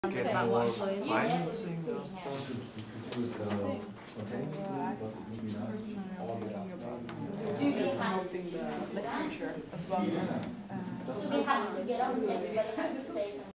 get more financing or stuff. Promoting the literature as well.